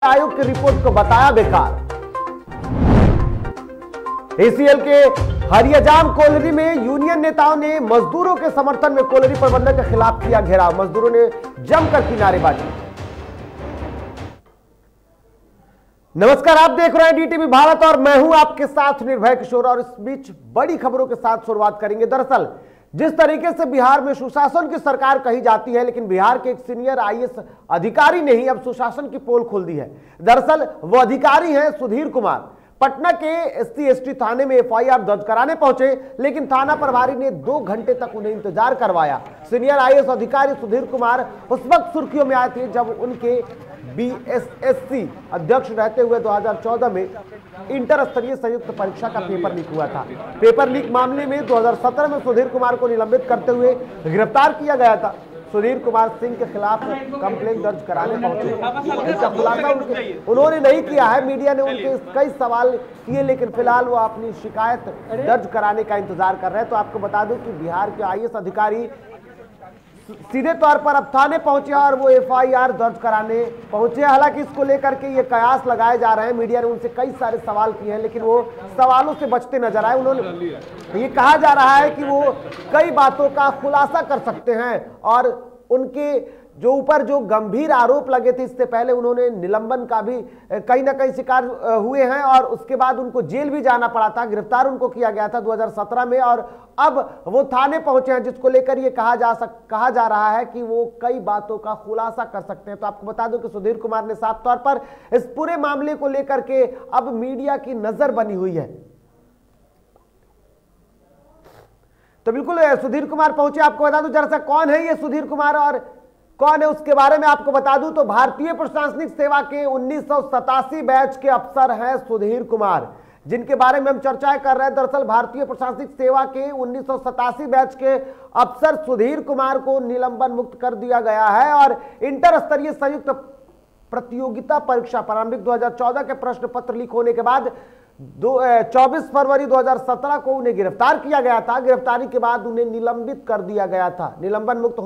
आयोग की रिपोर्ट को बताया बेकार। एसीएल के हरियाजाम कोयलरी में यूनियन नेताओं ने मजदूरों के समर्थन में कोयलरी प्रबंधक के खिलाफ किया घेराव। मजदूरों ने जमकर की नारेबाजी। नमस्कार, आप देख रहे हैं डीटीवी भारत और मैं हूं आपके साथ निर्भय किशोर। और इस बीच बड़ी खबरों के साथ शुरुआत करेंगे। दरअसल जिस तरीके से बिहार में सुशासन की सरकार कही जाती है, लेकिन बिहार के एक सीनियर आईएएस अधिकारी ने ही अब सुशासन की पोल खोल दी है। दरअसल वो अधिकारी हैं सुधीर कुमार। पटना के एससी/एसटी थाने में एफआईआर दर्ज कराने पहुंचे, लेकिन थाना प्रभारी ने 2 घंटे तक उन्हें इंतजार करवाया। सीनियर आईएएस अधिकारी सुधीर कुमार उस वक्त सुर्खियों में आए थे जब उनके बीएसएससी अध्यक्ष रहते हुए 2014 में इंटर स्तरीय संयुक्त परीक्षा का पेपर लीक हुआ था। पेपर लीक मामले में 2017 में सुधीर कुमार को निलंबित करते हुए गिरफ्तार किया गया था। सुधीर कुमार सिंह के खिलाफ कंप्लेंट दर्ज कराने पहुंचे। इसका खुलासा उन्होंने नहीं किया है। मीडिया ने उनके कई सवाल किए, लेकिन फिलहाल वो अपनी शिकायत दर्ज कराने का इंतजार कर रहे हैं। तो आपको बता दूं कि बिहार के आईएएस अधिकारी सीधे तौर पर अब थाने पहुंचे और वो एफआईआर दर्ज कराने पहुंचे। हालांकि इसको लेकर के ये कयास लगाए जा रहे हैं। मीडिया ने उनसे कई सारे सवाल किए हैं, लेकिन वो सवालों से बचते नजर आए। उन्होंने ये कहा जा रहा है कि वो कई बातों का खुलासा कर सकते हैं और उनके जो ऊपर जो गंभीर आरोप लगे थे, इससे पहले उन्होंने निलंबन का भी कहीं ना कहीं शिकार हुए हैं और उसके बाद उनको जेल भी जाना पड़ा था। गिरफ्तार उनको किया गया था 2017 में और अब वो थाने पहुंचे हैं, जिसको लेकर ये कहा जा रहा है कि वो कई बातों का खुलासा कर सकते हैं। तो आपको बता दूं कि सुधीर कुमार ने साफ तौर पर इस पूरे मामले को लेकर के अब मीडिया की नजर बनी हुई है। तो बिल्कुल सुधीर कुमार पहुंचे। आपको बता दूं जरा कौन है ये सुधीर कुमार और कौन है उसके बारे में आपको बता दूं तो भारतीय प्रशासनिक सेवा के 1987 बैच के अफसर हैं सुधीर कुमार, जिनके बारे में हम चर्चाएं कर रहे हैं। दरअसल भारतीय प्रशासनिक सेवा के 1987 बैच के अफसर सुधीर कुमार को निलंबन मुक्त कर दिया गया है और इंटर स्तरीय संयुक्त प्रतियोगिता परीक्षा प्रारंभिक 2014 के प्रश्न पत्र लीक होने के बाद 24 फरवरी 2017 को उन्हें गिरफ्तार किया गया था। गिरफ्तारी के बाद उन्हें निलंबित कर दिया गया था। निलंबन मुक्त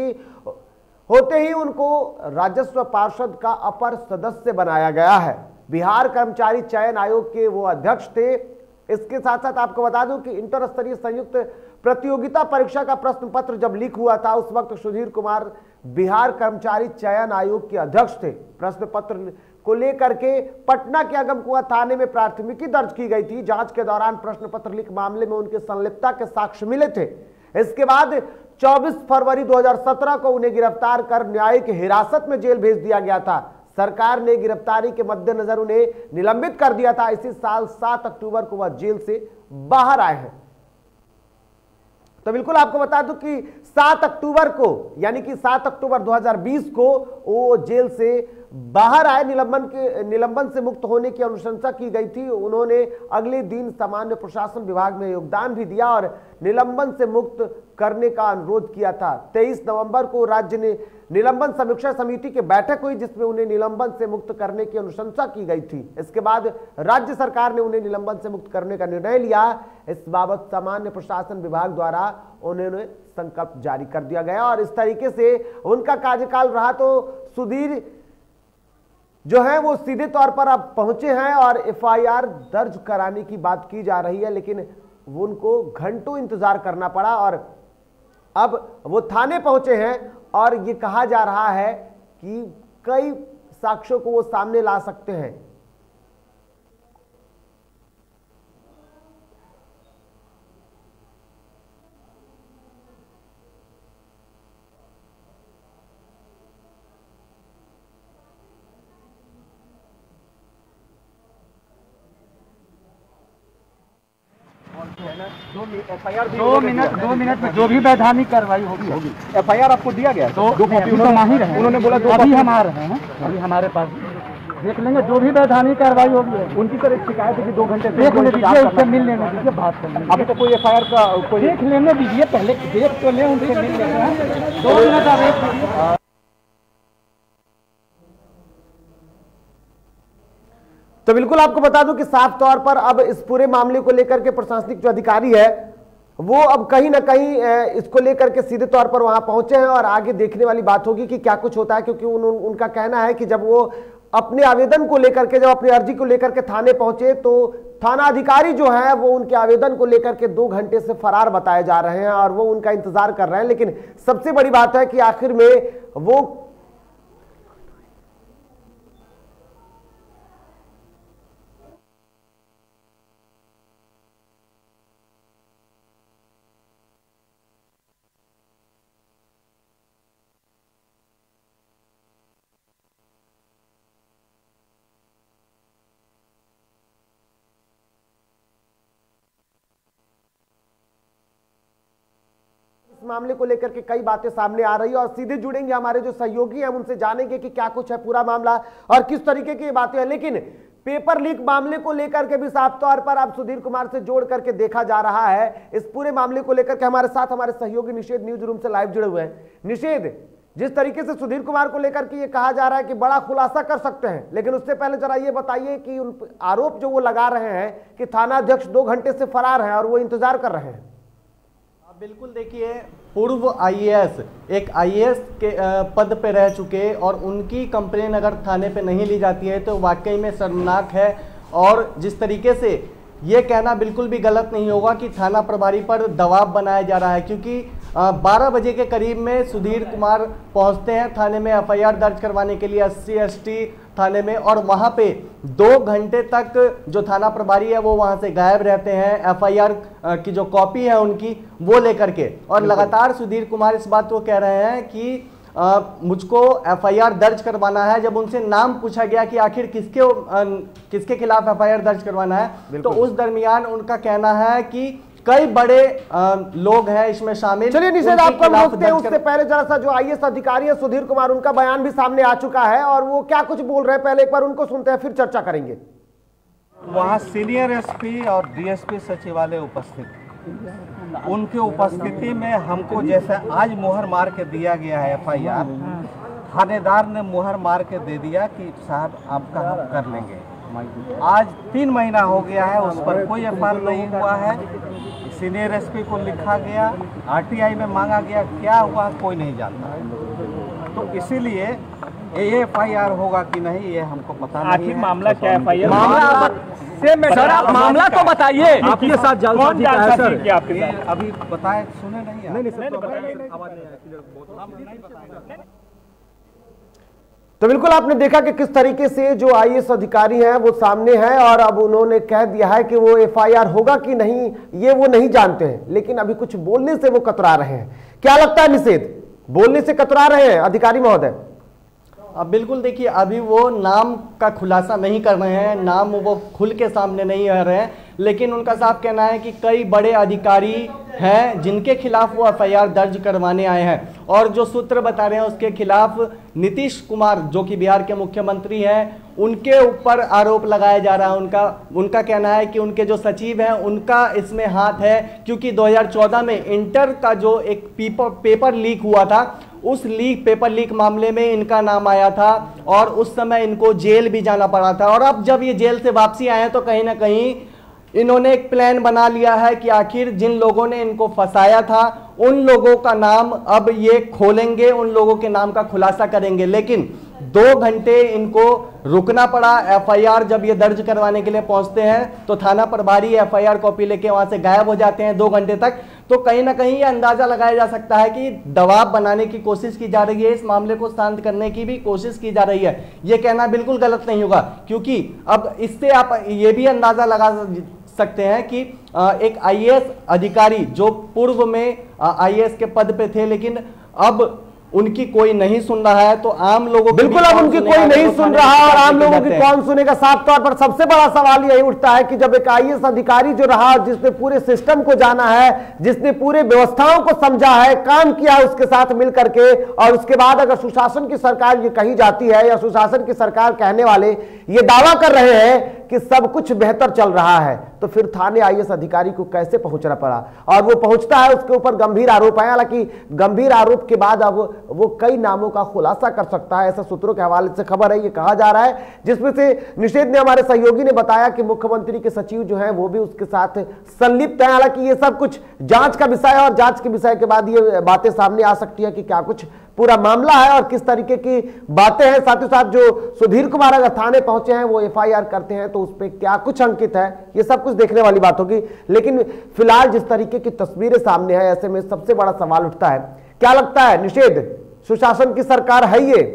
होते ही उनको राजस्व पार्षद का अपर सदस्य बनाया गया है। बिहार कर्मचारी चयन आयोग के वो अध्यक्ष थे। इसके साथ साथ आपको बता दूं कि इंटर स्तरीय संयुक्त प्रतियोगिता परीक्षा का प्रश्न पत्र जब लीक हुआ था, उस वक्त सुधीर कुमार बिहार कर्मचारी चयन आयोग के अध्यक्ष थे। प्रश्न पत्र को लेकर के पटना के अगमकुआं थाने में प्राथमिकी दर्ज की गई थी। जांच के दौरान प्रश्न पत्र लीक मामले में उनके संलिप्तता के साक्ष्य मिले थे। इसके बाद 24 फरवरी 2017 को उन्हें गिरफ्तार कर न्यायिक हिरासत में जेल भेज दिया गया था। सरकार ने गिरफ्तारी के मद्देनजर उन्हें निलंबित कर दिया था। इसी साल 7 अक्टूबर को वह जेल से बाहर आए हैं। तो बिल्कुल आपको बता दूं कि 7 अक्टूबर को, यानी कि 7 अक्टूबर 2020 को वो जेल से बाहर आए। निलंबन से मुक्त होने की अनुशंसा की गई थी। उन्होंने अगले दिन सामान्य प्रशासन विभाग में योगदान भी दिया और निलंबन से मुक्त करने का अनुरोध किया था। 23 नवंबर को राज्य ने निलंबन समीक्षा समिति की बैठक हुई, जिसमें उन्हें निलंबन से मुक्त करने की अनुशंसा की गई थी। इसके बाद राज्य सरकार ने उन्हें निलंबन से मुक्त करने का निर्णय लिया। इस बाबत सामान्य प्रशासन विभाग द्वारा उन्हें संकल्प जारी कर दिया गया और इस तरीके से उनका कार्यकाल रहा। तो सुधीर जो है वो सीधे तौर पर अब पहुंचे हैं और एफआईआर दर्ज कराने की बात की जा रही है, लेकिन उनको घंटों इंतजार करना पड़ा और अब वो थाने पहुंचे हैं और ये कहा जा रहा है कि कई साक्ष्यों को वो सामने ला सकते हैं। दो मिनट में जो भी वैधानिक कार्रवाई होगी। एफआईआर आपको दिया गया है? तो माहिर है, उन्होंने बोला अभी हम आ रहे हैं, अभी हमारे पास देख लेंगे जो भी वैधानिक कार्रवाई होगी। उनकी सर एक शिकायत है कि 2 घंटे देख लेने दीजिए, उससे मिल लेने दीजिए, बात कर लेंगे। अभी तो कोई एफआईआर का कोई देख लेने दीजिए, पहले देख तो ले, उनसे मिल लेते हैं। 2 मिनट आप वेट कीजिए। तो बिल्कुल आपको बता दूं कि साफ तौर पर अब इस पूरे मामले को लेकर के प्रशासनिक जो अधिकारी है वो अब कहीं ना कहीं इसको लेकर के सीधे तौर पर वहां पहुंचे हैं और आगे देखने वाली बात होगी कि क्या कुछ होता है, क्योंकि उनका कहना है कि जब वो अपने आवेदन को लेकर के, जब अपनी अर्जी को लेकर के थाने पहुंचे तो थाना अधिकारी जो है वो उनके आवेदन को लेकर के 2 घंटे से फरार बताए जा रहे हैं और वो उनका इंतजार कर रहे हैं। लेकिन सबसे बड़ी बात है कि आखिर में वो मामले को लेकर के कई बातें सामने आ रही है और सीधे जुड़ेंगे हमारे जो सहयोगी हैं, उनसे जानेंगे कि क्या कुछ है पूरा मामला और किस तरीके की बातें हैं। लेकिन पेपर लीक मामले को लेकर के भी साफ तौर पर अब सुधीर कुमार से जोड़ करके देखा जा रहा है। इस पूरे मामले को लेकर के हमारे साथ हमारे सहयोगी निषेध न्यूज रूम से लाइव जुड़े हुए हैं। निषेध, जिस तरीके से सुधीर कुमार को लेकर के ये कहा जा रहा है कि बड़ा खुलासा कर सकते हैं, लेकिन उससे पहले जरा ये बताइए कि उन आरोप जो वो लगा रहे हैं कि थाना अध्यक्ष 2 घंटे से फरार हैं और वो इंतजार कर रहे हैं। बिल्कुल, देखिए, पूर्व आईएएस एक आईएएस के पद पे रह चुके और उनकी कंप्लेन अगर थाने पे नहीं ली जाती है तो वाकई में शर्मनाक है। और जिस तरीके से ये कहना बिल्कुल भी गलत नहीं होगा कि थाना प्रभारी पर दबाव बनाया जा रहा है, क्योंकि 12 बजे के करीब में सुधीर कुमार पहुंचते हैं थाने में एफआईआर दर्ज करवाने के लिए SC/ST थाने में, और वहां पे 2 घंटे तक जो थाना प्रभारी है वो वहां से गायब रहते हैं एफआईआर की जो कॉपी है उनकी वो लेकर के। और लगातार सुधीर कुमार इस बात को कह रहे हैं कि मुझको एफआईआर दर्ज करवाना है। जब उनसे नाम पूछा गया कि आखिर किसके खिलाफ एफआईआर दर्ज करवाना है, तो उस दरमियान उनका कहना है कि कई बड़े लोग हैं इसमें शामिल। चलिए निषेध, आपको हम रोकते हैं, उससे पहले जरा सा जो आईएएस अधिकारी है सुधीर कुमार, उनका बयान भी सामने आ चुका है और वो क्या कुछ बोल रहे हैं, पहले एक बार उनको सुनते हैं फिर चर्चा करेंगे। वहाँ सीनियर एसपी और डीएसपी सचिवालय उपस्थित, उनके उपस्थिति में हमको जैसे आज मुहर मार के दिया गया है एफआईआर, थानेदार ने मुहर मार के दे दिया कि साहब आपका हम कर लेंगे। आज 3 महीना हो गया है, उस पर कोई एफआईआर नहीं हुआ है। सीनियर एसपी को लिखा गया, आरटीआई में मांगा गया, क्या हुआ कोई नहीं जानता। तो इसीलिए ये एफआईआर होगा कि नहीं ये हमको पता नहीं। आखिर मामला क्या है? एफआईआर सर आप मामला तो बताइए। आपके साथ जालसाजी है सर? आपके साथ अभी बताए, सुने नहीं तो बिल्कुल आपने देखा कि किस तरीके से जो आईएएस अधिकारी हैं वो सामने हैं और अब उन्होंने कह दिया है कि वो एफआईआर होगा कि नहीं ये वो नहीं जानते हैं, लेकिन अभी कुछ बोलने से वो कतरा रहे हैं। क्या लगता है निषेध, बोलने से कतरा रहे हैं अधिकारी महोदय? अब बिल्कुल देखिए, अभी वो नाम का खुलासा नहीं कर रहे हैं, नाम वो खुल के सामने नहीं आ रहे हैं, लेकिन उनका साफ कहना है कि कई बड़े अधिकारी हैं जिनके खिलाफ वो एफआईआर दर्ज करवाने आए हैं। और जो सूत्र बता रहे हैं उसके खिलाफ नीतीश कुमार जो कि बिहार के मुख्यमंत्री हैं उनके ऊपर आरोप लगाया जा रहा है। उनका कहना है कि उनके जो सचिव हैं उनका इसमें हाथ है, क्योंकि 2014 में इंटर का जो एक पेपर लीक हुआ था उस पेपर लीक मामले में इनका नाम आया था और उस समय इनको जेल भी जाना पड़ा था। और अब जब ये जेल से वापसी आए हैं तो कहीं ना कहीं इन्होंने एक प्लान बना लिया है कि आखिर जिन लोगों ने इनको फंसाया था उन लोगों का नाम अब ये खोलेंगे, उन लोगों के नाम का खुलासा करेंगे। लेकिन 2 घंटे इनको रुकना पड़ा। एफआईआर जब ये दर्ज करवाने के लिए पहुंचते हैं तो थाना प्रभारी एफआईआर कॉपी लेके वहां से गायब हो जाते हैं 2 घंटे तक। तो कहीं ना कहीं ये अंदाजा लगाया जा सकता है कि दबाव बनाने की कोशिश की जा रही है, इस मामले को शांत करने की भी कोशिश की जा रही है। ये कहना बिल्कुल गलत नहीं होगा, क्योंकि अब इससे आप ये भी अंदाजा लगा सकते हैं कि एक आईएएस अधिकारी जो पूर्व में आईएएस के पद पे थे लेकिन अब उनकी कोई नहीं सुन रहा है, तो आम लोगों बिल्कुल अब उनकी कोई नहीं सुन रहा और आम लोगों की कौन सुनेगा। साफ तौर पर सबसे बड़ा सवाल यही उठता है कि जब एक आईएएस अधिकारी जो रहा, जिसने पूरे सिस्टम को जाना है, जिसने पूरे व्यवस्थाओं को समझा है, काम किया है उसके साथ मिल करके, और उसके बाद अगर सुशासन की सरकार ये कही जाती है या सुशासन की सरकार कहने वाले ये दावा कर रहे हैं कि सब कुछ बेहतर चल रहा है, तो फिर थाने आईएएस अधिकारी को कैसे पहुंचना पड़ा? और वो पहुंचता है, उसके ऊपर गंभीर आरोप है। हालांकि गंभीर आरोप के बाद अब वो कई नामों का खुलासा कर सकता है, ऐसा सूत्रों के हवाले से खबर है, ये कहा जा रहा है। जिसमें से निषेध ने, हमारे सहयोगी ने बताया कि मुख्यमंत्री के सचिव जो है वो भी उसके साथ संलिप्त है। हालांकि ये सब कुछ जांच का विषय है और जांच के विषय के बाद ये बातें सामने आ सकती है कि क्या कुछ पूरा मामला है और किस तरीके की बातें हैं। साथ ही साथ जो सुधीर कुमार अगर थाने पहुंचे हैं, वो FIR करते हैं तो उस पर क्या कुछ अंकित है, ये सब कुछ देखने वाली बात होगी। लेकिन फिलहाल जिस तरीके की तस्वीरें सामने है, ऐसे में सबसे बड़ा सवाल उठता है, क्या लगता है निषेध, सुशासन की सरकार है ये?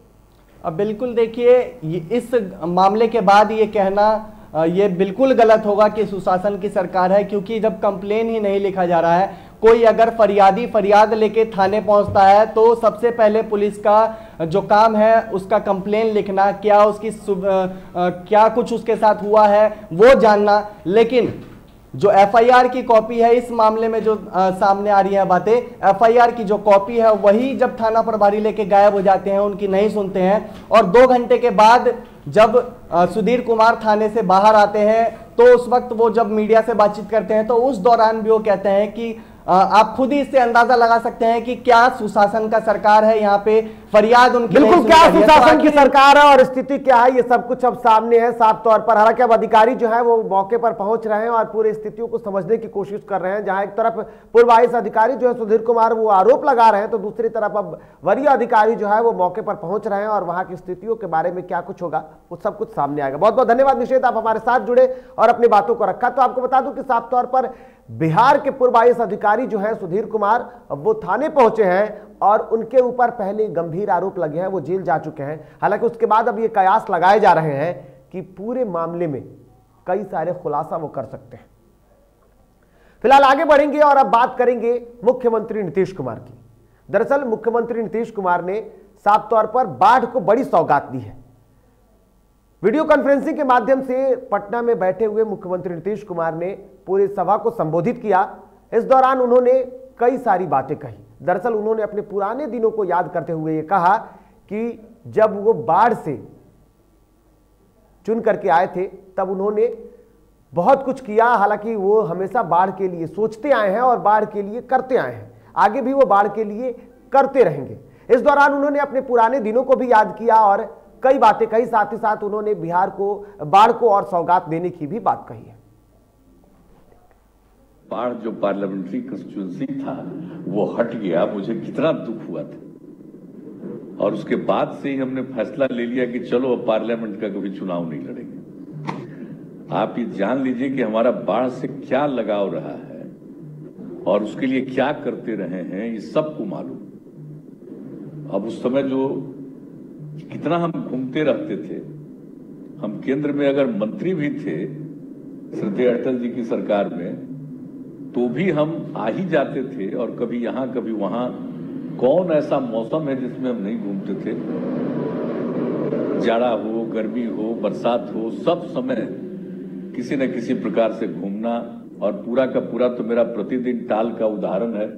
अब बिल्कुल देखिए, इस मामले के बाद ये कहना ये बिल्कुल गलत होगा कि सुशासन की सरकार है, क्योंकि जब कंप्लेन ही नहीं लिखा जा रहा है, कोई अगर फरियादी फरियाद लेके थाने पहुंचता है तो सबसे पहले पुलिस का जो काम है उसका कंप्लेन लिखना, क्या उसकी क्या कुछ उसके साथ हुआ है वो जानना। लेकिन जो FIR की कॉपी है, इस मामले में जो सामने आ रही है बातें, FIR की जो कॉपी है वही जब थाना प्रभारी लेके गायब हो जाते हैं, उनकी नहीं सुनते हैं, और 2 घंटे के बाद जब सुधीर कुमार थाने से बाहर आते हैं तो उस वक्त वो जब मीडिया से बातचीत करते हैं तो उस दौरान भी वो कहते हैं कि आप खुद ही इससे अंदाजा लगा सकते हैं कि क्या सुशासन का सरकार है यहाँ पे, फरियाद उनकी बिल्कुल क्या सुशासन की सरकार है और स्थिति क्या है, ये सब कुछ अब सामने है साफ तौर पर। हालांकि अब अधिकारी जो है वो मौके पर पहुंच रहे हैं और पूरी स्थितियों को समझने की कोशिश कर रहे हैं। जहां एक तरफ पूर्व आईएएस अधिकारी जो है सुधीर कुमार वो आरोप लगा रहे हैं, तो दूसरी तरफ अब वरीय अधिकारी जो है वो मौके पर पहुंच रहे हैं और वहां की स्थितियों के बारे में क्या कुछ होगा वो सब कुछ सामने आएगा। बहुत बहुत धन्यवाद निषेध, आप हमारे साथ जुड़े और अपनी बातों को रखा। तो आपको बता दूं कि साफ तौर पर बिहार के पूर्व आईएएस अधिकारी जो है सुधीर कुमार, वो थाने पहुंचे हैं और उनके ऊपर पहले गंभीर आरोप लगे हैं, वो जेल जा चुके हैं। हालांकि उसके बाद अब ये कयास लगाए जा रहे हैं कि पूरे मामले में कई सारे खुलासा वो कर सकते हैं। फिलहाल आगे बढ़ेंगे और अब बात करेंगे मुख्यमंत्री नीतीश कुमार की। दरअसल मुख्यमंत्री नीतीश कुमार ने साफ तौर पर बाढ़ को बड़ी सौगात दी है। वीडियो कॉन्फ्रेंसिंग के माध्यम से पटना में बैठे हुए मुख्यमंत्री नीतीश कुमार ने पूरी सभा को संबोधित किया। इस दौरान उन्होंने कई सारी बातें कही। दरअसल उन्होंने अपने पुराने दिनों को याद करते हुए ये कहा कि जब वो बाढ़ से चुन करके आए थे तब उन्होंने बहुत कुछ किया। हालांकि वो हमेशा बाढ़ के लिए सोचते आए हैं और बाढ़ के लिए करते आए हैं, आगे भी वो बाढ़ के लिए करते रहेंगे। इस दौरान उन्होंने अपने पुराने दिनों को भी याद किया और कई बातें कही। साथ ही साथ उन्होंने बिहार को बाढ़ को और सौगात देने की भी बात कही है। बाढ़ जो पार्लियामेंट्री कंस्टिट्यूंसी था वो हट गया, मुझे कितना दुख हुआ था। और उसके बाद से ही हमने फैसला ले लिया कि चलो अब पार्लियामेंट का कभी चुनाव नहीं लड़ेंगे। आप ये जान लीजिए कि हमारा बाढ़ से क्या लगाव रहा है और उसके लिए क्या करते रहे हैं, ये सबको मालूम। अब उस समय जो कितना हम घूमते रहते थे, हम केंद्र में अगर मंत्री भी थे श्रद्धेय अटल जी की सरकार में, तो भी हम आ ही जाते थे और कभी यहां कभी वहां। कौन ऐसा मौसम है जिसमें हम नहीं घूमते थे? जाड़ा हो, गर्मी हो, बरसात हो, सब समय किसी न किसी प्रकार से घूमना। और पूरा का पूरा तो मेरा प्रतिदिन टाल का उदाहरण है।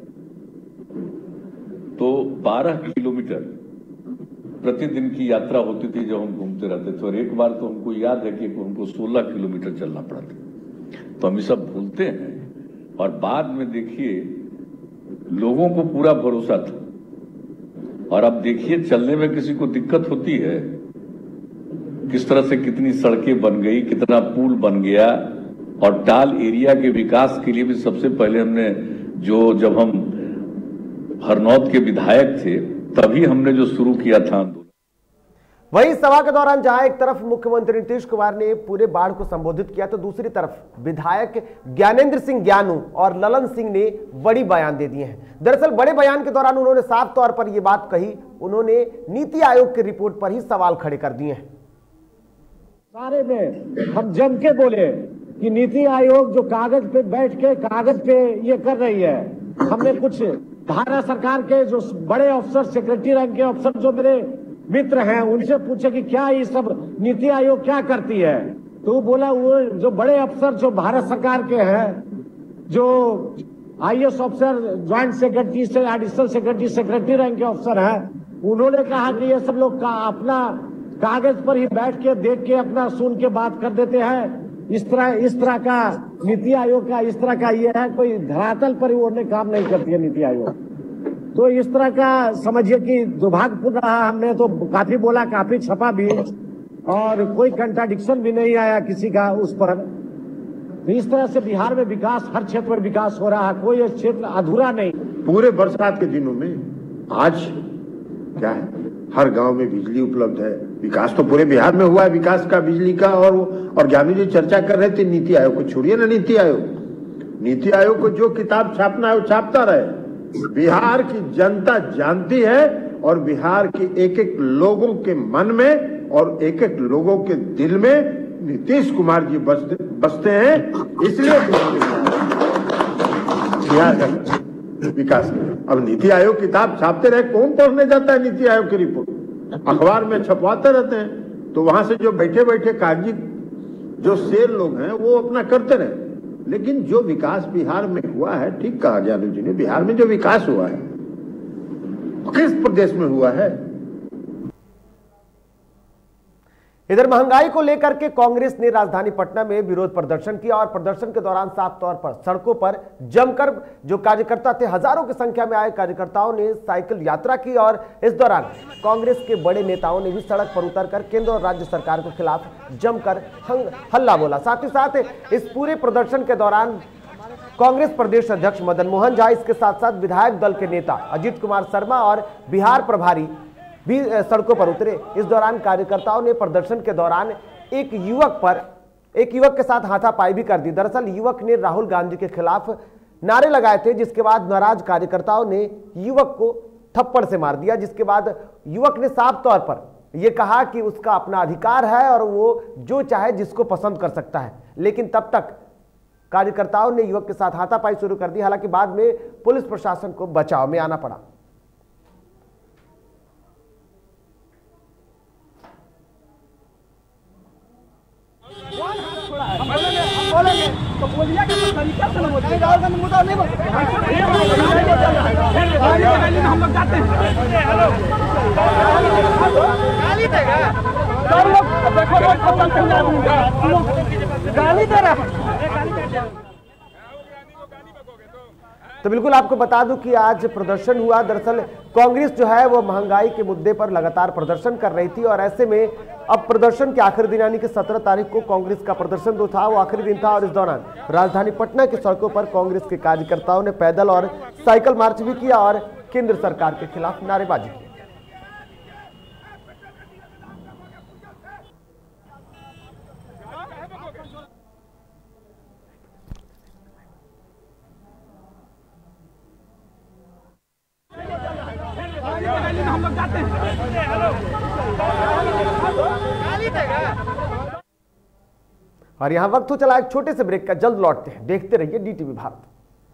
तो 12 किलोमीटर प्रतिदिन की यात्रा होती थी जब हम घूमते रहते थे। और एक बार तो हमको याद है कि हमको 16 किलोमीटर चलना पड़ा था। तो हम ये सब भूलते हैं और बाद में देखिए लोगों को पूरा भरोसा था। और अब देखिए चलने में किसी को दिक्कत होती है, किस तरह से कितनी सड़कें बन गई, कितना पुल बन गया। और टाल एरिया के विकास के लिए भी सबसे पहले हमने जब हम हरनौत के विधायक थे तभी हमने जो शुरू किया था आंदोलन। वही सभा के दौरान जहां एक तरफ मुख्यमंत्री नीतीश कुमार ने पूरे बाढ़ को संबोधित किया, तो दूसरी तरफ विधायक ज्ञानेंद्र सिंह ज्ञानू और ललन सिंह ने बड़ी बयान दे दिए हैं। दरअसल बड़े बयान के दौरान उन्होंने साफ तौर पर यह बात कही, उन्होंने नीति आयोग की रिपोर्ट पर ही सवाल खड़े कर दिए हैं। सारे में हम जम के बोले कि नीति आयोग जो कागज पे बैठ के कागज पे ये कर रही है। हमने कुछ भारत सरकार के जो बड़े अफसर, सेक्रेटरी रैंक के अफसर जो मेरे मित्र हैं, उनसे पूछे कि क्या ये सब नीति आयोग क्या करती है। तो वो बोला वो जो बड़े अफसर जो भारत सरकार के हैं, जो आईएएस अफसर, ज्वाइंट सेक्रेटरी से एडिशनल सेक्रेटरी, सेक्रेटरी रैंक के अफसर हैं, उन्होंने कहा कि ये सब लोग का अपना कागज पर ही बैठ के देख के अपना सुन के बात कर देते हैं। इस तरह का नीति आयोग का इस तरह का ये है, कोई धरातल पर वो काम नहीं करती है नीति आयोग। तो इस तरह का समझिए कि दुर्भाग्यपूर्ण रहा। हमने तो काफी बोला, काफी छपा भी और कोई कंट्राडिक्शन भी नहीं आया किसी का उस पर। तो इस तरह से बिहार में विकास, हर क्षेत्र में विकास हो रहा है, कोई क्षेत्र अधूरा नहीं। पूरे बरसात के दिनों में आज क्या है? हर गांव में बिजली उपलब्ध है। विकास तो पूरे बिहार में हुआ है, विकास का, बिजली का। और ज्ञानी जी चर्चा कर रहे थे नीति आयोग को, छोड़िए ना नीति आयोग को जो किताब छापना है वो छापता रहे। बिहार की जनता जानती है और बिहार के एक एक लोगों के मन में और एक एक लोगों के दिल में नीतीश कुमार जी बसते हैं, इसलिए बिहार का विकास। अब नीति आयोग किताब छापते रहे, कौन पढ़ने जाता है नीति आयोग की रिपोर्ट? अखबार में छपवाते रहते हैं, तो वहां से जो बैठे बैठे कागजी जो शेर लोग हैं वो अपना करते रहे। लेकिन जो विकास बिहार में हुआ है, ठीक कहा ज्ञानू जी ने, बिहार में जो विकास हुआ है किस प्रदेश में हुआ है? इधर महंगाई को लेकर के कांग्रेस ने राजधानी पटना में विरोध प्रदर्शन किया और प्रदर्शन के दौरान साफ तौर पर सड़कों पर जमकर जो कार्यकर्ता थे, हजारों की संख्या में आए कार्यकर्ताओं ने साइकिल यात्रा की और इस दौरान कांग्रेस के बड़े नेताओं ने भी सड़क पर उतरकर केंद्र और राज्य सरकार के खिलाफ जमकर हल्ला बोला। साथ ही साथ इस पूरे प्रदर्शन के दौरान कांग्रेस प्रदेश अध्यक्ष मदन मोहन झा, इसके साथ साथ विधायक दल के नेता अजीत कुमार शर्मा और बिहार प्रभारी भी सड़कों पर उतरे। इस दौरान कार्यकर्ताओं ने प्रदर्शन के दौरान एक युवक के साथ हाथापाई भी कर दी। दरअसल युवक ने राहुल गांधी के खिलाफ नारे लगाए थे, जिसके बाद नाराज कार्यकर्ताओं ने युवक को थप्पड़ से मार दिया, जिसके बाद युवक ने साफ तौर पर यह कहा कि उसका अपना अधिकार है और वो जो चाहे जिसको पसंद कर सकता है। लेकिन तब तक कार्यकर्ताओं ने युवक के साथ हाथापाई शुरू कर दी। हालांकि बाद में पुलिस प्रशासन को बचाव में आना पड़ा। तो बोलिए कि तरीका से हम लोग जाते हैं। गाली देगा गाली दे रहा है। तो बिल्कुल आपको बता दूं कि आज प्रदर्शन हुआ। दरअसल कांग्रेस जो है वो महंगाई के मुद्दे पर लगातार प्रदर्शन कर रही थी और ऐसे में अब प्रदर्शन के आखिरी दिन यानी कि 17 तारीख को कांग्रेस का प्रदर्शन जो था वो आखिरी दिन था और इस दौरान राजधानी पटना की सड़कों पर कांग्रेस के कार्यकर्ताओं ने पैदल और साइकिल मार्च भी किया और केंद्र सरकार के खिलाफ नारेबाजी की। हम लोग जाते हैं। और यहां वक्त हो चला एक छोटे से ब्रेक का, जल्द लौटते हैं। देखते रहिए डीटीवी भारत।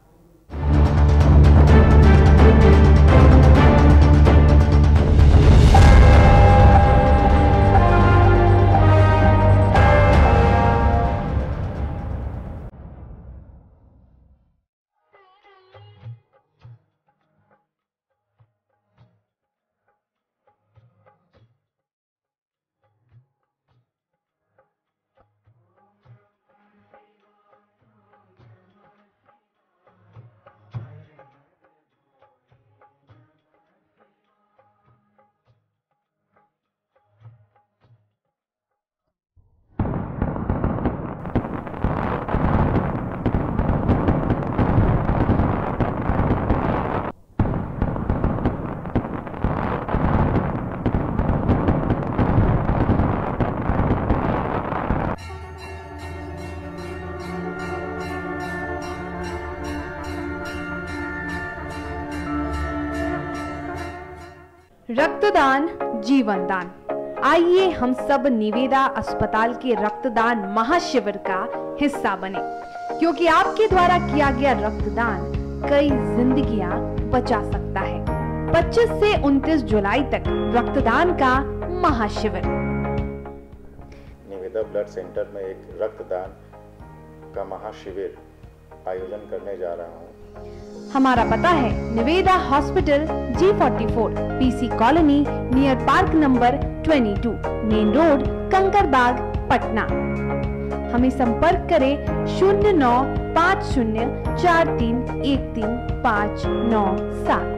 रक्तदान जीवन दान। आइए हम सब निवेदा अस्पताल के रक्तदान महाशिविर का हिस्सा बने, क्योंकि आपके द्वारा किया गया रक्तदान कई जिंदगियां बचा सकता है। 25 से 29 जुलाई तक रक्तदान का महाशिविर। निवेदा ब्लड सेंटर में एक रक्तदान का महाशिविर आयोजन करने जा रहा हूँ। हमारा पता है Niveda hospital G44 PC colony near park number 22 main road Kankarbagh Patna. हमें संपर्क करें 095043135597।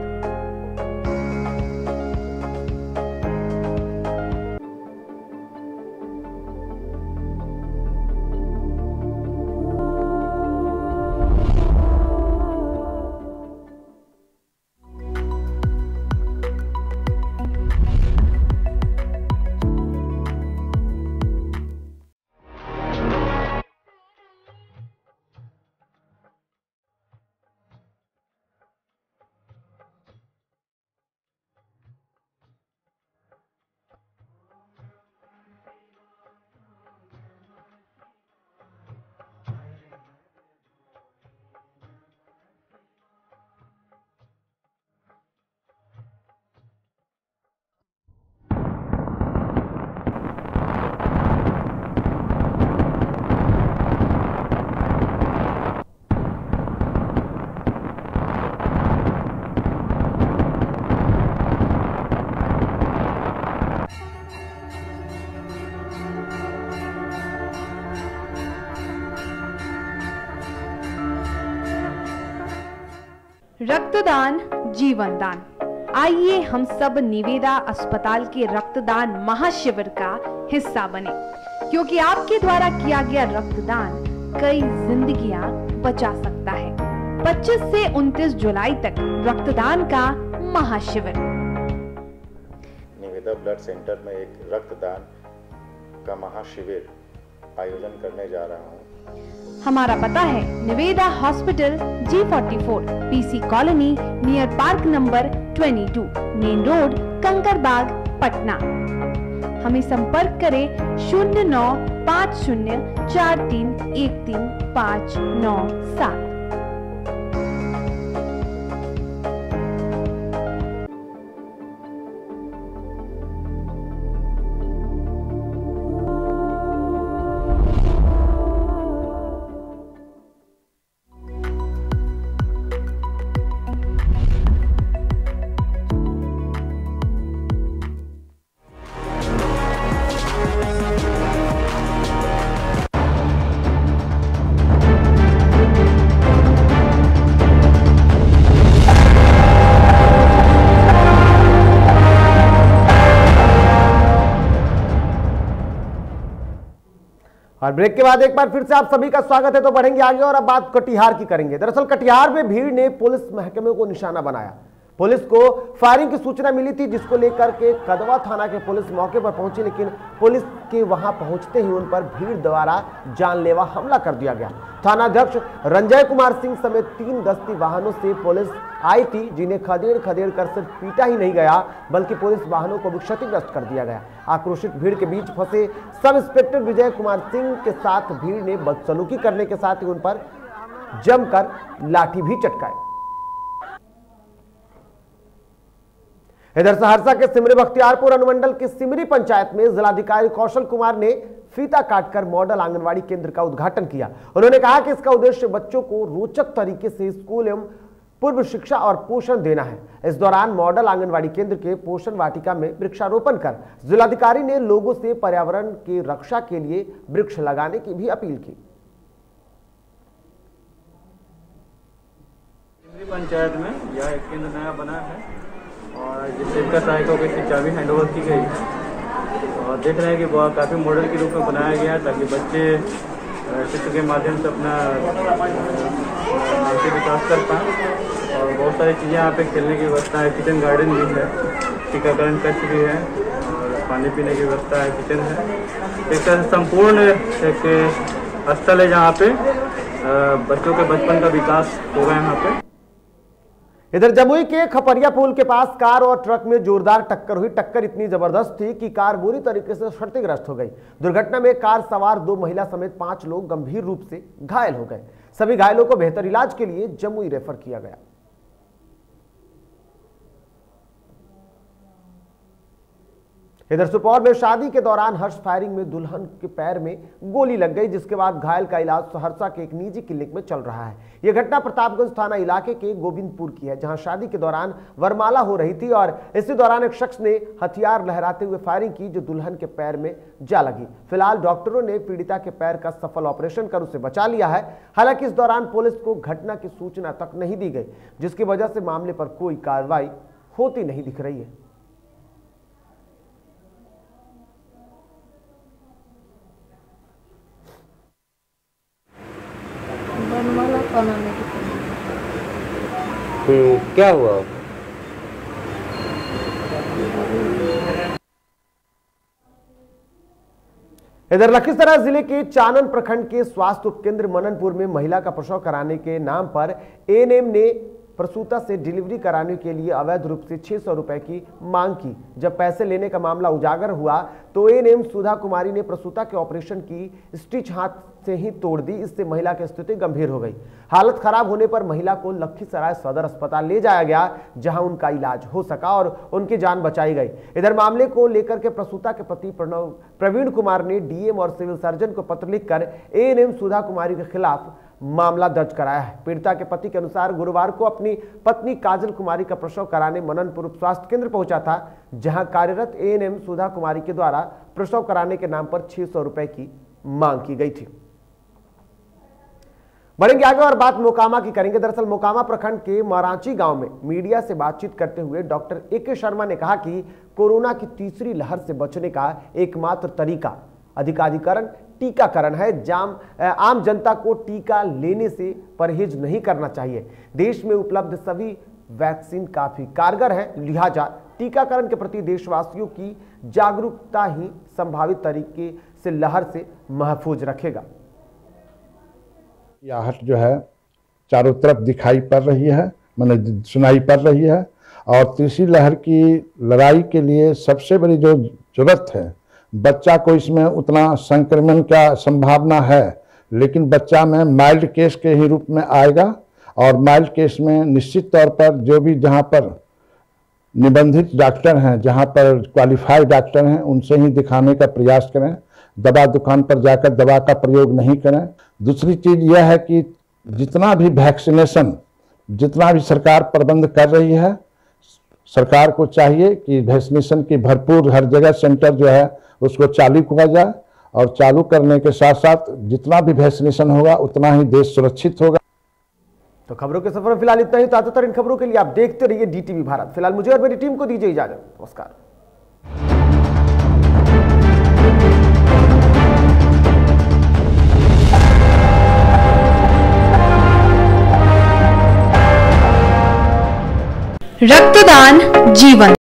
रक्तदान जीवन दान। आइए हम सब निवेदा अस्पताल के रक्तदान महाशिविर का हिस्सा बने, क्योंकि आपके द्वारा किया गया रक्तदान कई जिंदगियां बचा सकता है। 25 से 29 जुलाई तक रक्तदान का महाशिविर। निवेदा ब्लड सेंटर में एक रक्तदान का महाशिविर आयोजन करने जा रहा हूँ। हमारा पता है Niveda hospital G44 PC colony near park number 22 main road Kankarbagh Patna. हमें संपर्क करें 095043135597। और ब्रेक के बाद एक बार फिर से आप सभी का स्वागत है। तो बढ़ेंगे आगे और अब बात कटिहार की करेंगे। दरअसल कटिहार में भीड़ ने पुलिस महकमे को निशाना बनाया। पुलिस को फायरिंग की सूचना मिली थी, जिसको लेकर के कदवा थाना के पुलिस मौके पर पहुंची, लेकिन पुलिस के वहां पहुंचते ही उन पर भीड़ द्वारा जानलेवा हमला कर दिया गया। थानाध्यक्ष रंजय कुमार सिंह समेत 3 गश्ती वाहनों से पुलिस आई थी, जिन्हें खदेड़ कर सिर्फ पीटा ही नहीं गया बल्कि पुलिस वाहनों को भी क्षतिग्रस्त कर दिया गया। आक्रोशित भीड़ के बीच फंसे सब इंस्पेक्टर विजय कुमार सिंह के साथ भीड़ ने बदसलूकी करने के साथ ही उन पर जमकर लाठी भी चटकाए। इधर सहरसा के सिमरी बख्तियारपुर अनुमंडल के सिमरी पंचायत में जिलाधिकारी कौशल कुमार ने फीता काटकर मॉडल आंगनवाड़ी केंद्र का उद्घाटन किया। उन्होंने कहा कि इसका उद्देश्य बच्चों को रोचक तरीके से स्कूल एवं पूर्व शिक्षा और पोषण देना है। इस दौरान मॉडल आंगनवाड़ी केंद्र के पोषण वाटिका में वृक्षारोपण कर जिलाधिकारी ने लोगों से पर्यावरण की रक्षा के लिए वृक्ष लगाने की भी अपील की। पंचायत में यह एक केंद्र नया बना है और जिससे इनका सहायकों की शिक्षा भी हैंडओवर की गई है और देख रहे हैं कि वह काफ़ी मॉडल के रूप में बनाया गया है ताकि बच्चे चित्र के माध्यम से अपना मानसिक विकास कर पाएँ। और बहुत सारी चीज़ें यहाँ पे खेलने की व्यवस्था है, किचन गार्डन भी है, टीकाकरण कक्ष भी है और पानी पीने की व्यवस्था है, किचन है। एक तरह से संपूर्ण एक स्थल है जहाँ पे बच्चों के बचपन का विकास होगा यहाँ पे। इधर जमुई के खपरिया पुल के पास कार और ट्रक में जोरदार टक्कर हुई। टक्कर इतनी जबरदस्त थी कि कार बुरी तरीके से क्षतिग्रस्त हो गई। दुर्घटना में कार सवार 2 महिला समेत 5 लोग गंभीर रूप से घायल हो गए। सभी घायलों को बेहतर इलाज के लिए जमुई रेफर किया गया। इधर सुपौल में शादी के दौरान हर्ष फायरिंग में दुल्हन के पैर में गोली लग गई, जिसके बाद घायल का इलाज सहरसा के एक निजी क्लिनिक में चल रहा है। यह घटना प्रतापगंज थाना इलाके के गोविंदपुर की है, जहां शादी के दौरान वरमाला हो रही थी और इसी दौरान एक शख्स ने हथियार लहराते हुए फायरिंग की, जो दुल्हन के पैर में जा लगी। फिलहाल डॉक्टरों ने पीड़िता के पैर का सफल ऑपरेशन कर उसे बचा लिया है। हालांकि इस दौरान पुलिस को घटना की सूचना तक नहीं दी गई, जिसकी वजह से मामले पर कोई कार्रवाई होती नहीं दिख रही है। क्या हुआ? इधर लखीसराय जिले के चानन प्रखंड के स्वास्थ्य उपकेंद्र मननपुर में महिला का प्रसव कराने के नाम पर एएनएम ने प्रसूता से डिलीवरी कराने के लिए अवैध रूप से 600 रुपए की मांग की। जब पैसे लेने का मामला उजागर हुआ तो एएनएम सुधा कुमारी ने प्रसूता के ऑपरेशन की स्टिच हाथ से ही तोड़ दी। इससे महिला की स्थिति गंभीर हो गई। हालत खराब होने पर महिला को लखीसराय सदर अस्पताल ले जाया गया, जहां उनका इलाज हो सका और उनकी जान बचाई गई। इधर मामले को लेकर के प्रसूता के पति प्रवीण कुमार ने डीएम और सिविल सर्जन को पत्र लिखकर एएनएम सुधा कुमारी के खिलाफ मामला दर्ज कराया है। पीड़िता के पति के अनुसार गुरुवार को अपनी पत्नी काजल कुमारी का प्रसव कराने मननपुर उप स्वास्थ्य केंद्र पहुंचा था, जहां कार्यरत एएनएम सुधा कुमारी के द्वारा प्रसव कराने के नाम पर 600 रुपए की मांग की गई थी। बढ़ेंगे आगे और बात मोकामा की करेंगे। दरअसल मोकामा प्रखंड के मरांची गांव में मीडिया से बातचीत करते हुए डॉक्टर ए.के. शर्मा ने कहा कि कोरोना की तीसरी लहर से बचने का एकमात्र तरीका अधिकाधिकरण टीकाकरण है। आम जनता को टीका लेने से परहेज नहीं करना चाहिए। देश में उपलब्ध सभी वैक्सीन काफी कारगर है, लिहाजा टीकाकरण के प्रति देशवासियों की जागरूकता ही संभावित तरीके से लहर से महफूज रखेगा। आहट जो है चारों तरफ दिखाई पड़ रही है, मैंने सुनाई पड़ रही है, और तीसरी लहर की लड़ाई के लिए सबसे बड़ी जो जरूरत है, बच्चा को इसमें उतना संक्रमण का संभावना है, लेकिन बच्चा में माइल्ड केस के ही रूप में आएगा, और माइल्ड केस में निश्चित तौर पर जो भी जहाँ पर निबंधित डॉक्टर हैं, जहाँ पर क्वालिफाइड डॉक्टर हैं, उनसे ही दिखाने का प्रयास करें। दवा दुकान पर जाकर दवा का प्रयोग नहीं करें। दूसरी चीज़ यह है कि जितना भी वैक्सीनेशन, जितना भी सरकार प्रबंध कर रही है, सरकार को चाहिए कि वैक्सीनेशन की भरपूर हर जगह सेंटर जो है उसको चालू किया जाए, और चालू करने के साथ साथ जितना भी वैक्सीनेशन होगा उतना ही देश सुरक्षित होगा। तो खबरों के सफर में फिलहाल इतना ही। ताज़ा इन खबरों के लिए आप देखते रहिए DTV भारत। फिलहाल मुझे और मेरी टीम को दीजिए इजाजत। नमस्कार। रक्तदान जीवन।